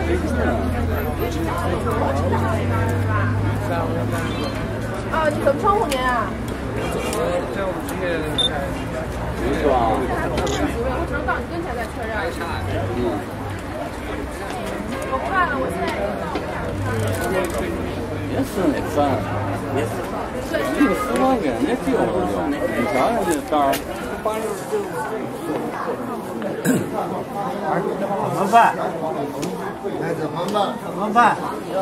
啊，你从窗户面啊？ 没说啊。 我只能到你跟前再确认。我换了，我现在。 也是那算，也是。这个10万根那丢了就，你瞧瞧这单儿。 怎么办？ 哎，怎么办？ 怎么办？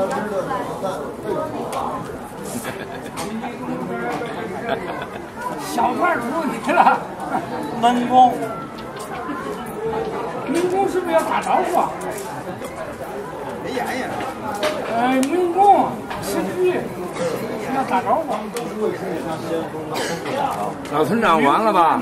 小贩出问题了，民工是不是要打招呼啊？ 没演呀。 民工吃鱼要打招呼。 老村长完了吧？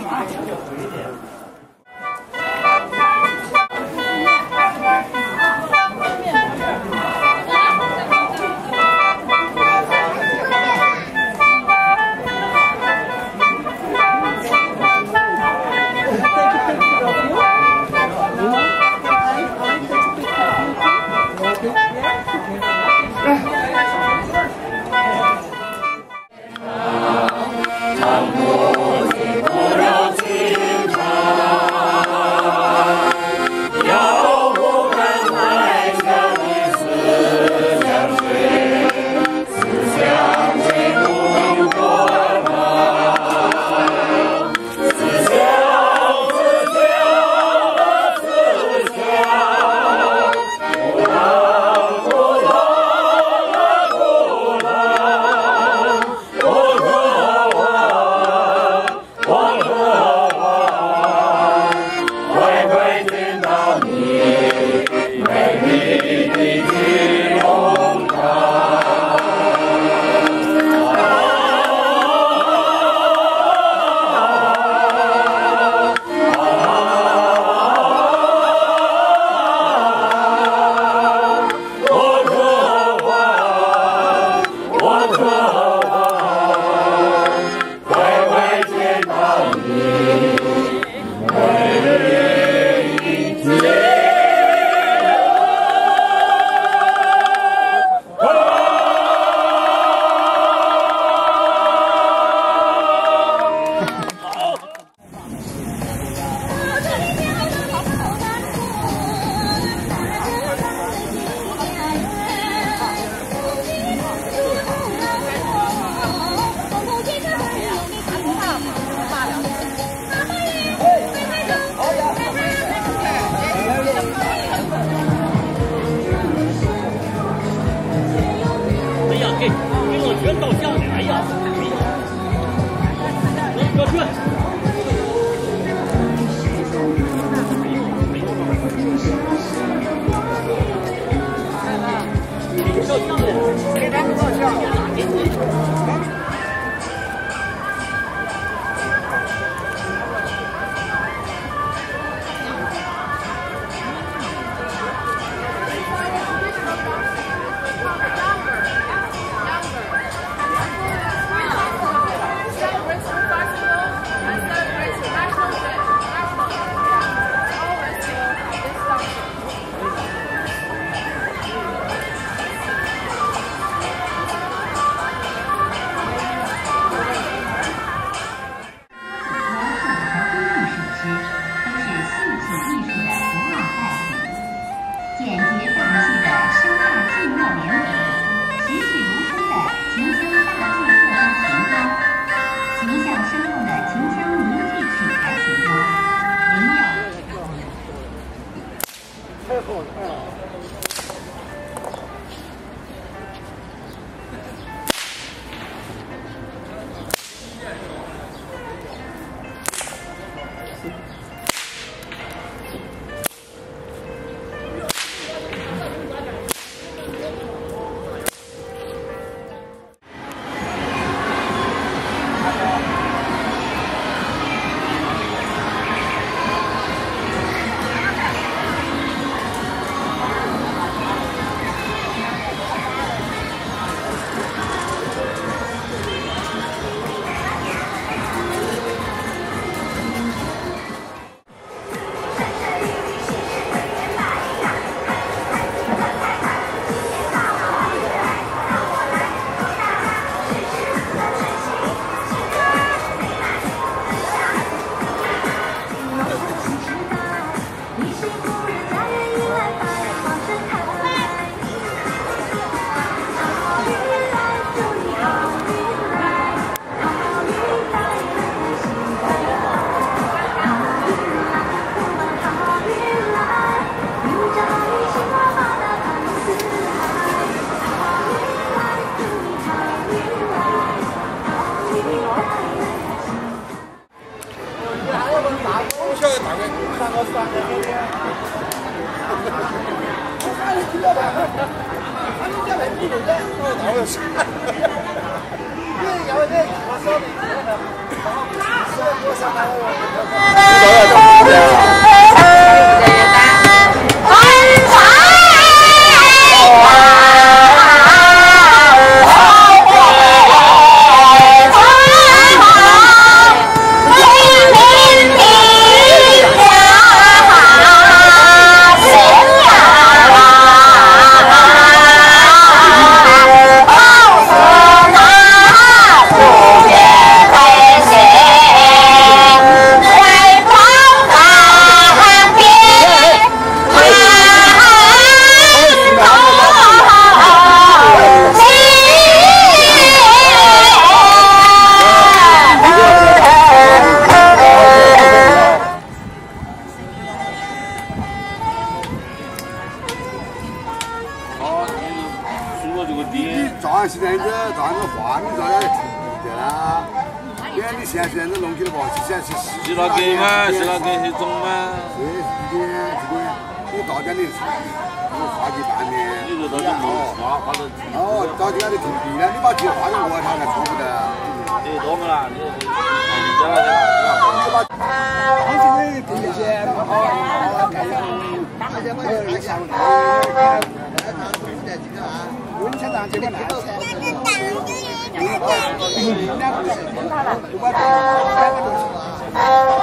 早上现在画，你照样停的啦。你看你现在弄起了不？现在是洗了给嘛，洗了给去种嘛。 这你到家里画几半年。 你说到底画到。 哦，到家里停地了，你把这画成我他才错不得。 你多么了？你家了是吧？ 好几个地那些不好，干啥？而且我有想温泉上这个烂菜。200多